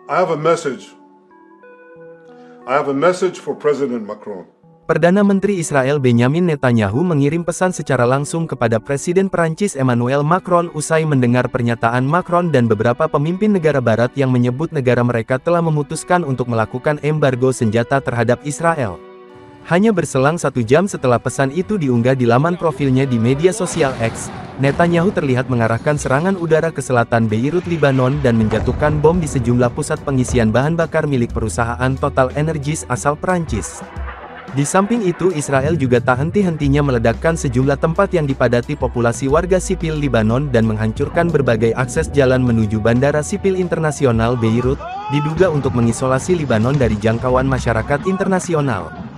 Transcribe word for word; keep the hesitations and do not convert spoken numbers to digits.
I have a message. I have a message for President Macron. Perdana Menteri Israel Benyamin Netanyahu mengirim pesan secara langsung kepada Presiden Perancis Emmanuel Macron usai mendengar pernyataan Macron dan beberapa pemimpin negara Barat yang menyebut negara mereka telah memutuskan untuk melakukan embargo senjata terhadap Israel. Hanya berselang satu jam setelah pesan itu diunggah di laman profilnya di media sosial X, Netanyahu terlihat mengarahkan serangan udara ke selatan Beirut, Libanon dan menjatuhkan bom di sejumlah pusat pengisian bahan bakar milik perusahaan Total Energies asal Perancis. Di samping itu Israel juga tak henti-hentinya meledakkan sejumlah tempat yang dipadati populasi warga sipil Libanon dan menghancurkan berbagai akses jalan menuju Bandara Sipil Internasional Beirut, diduga untuk mengisolasi Libanon dari jangkauan masyarakat internasional.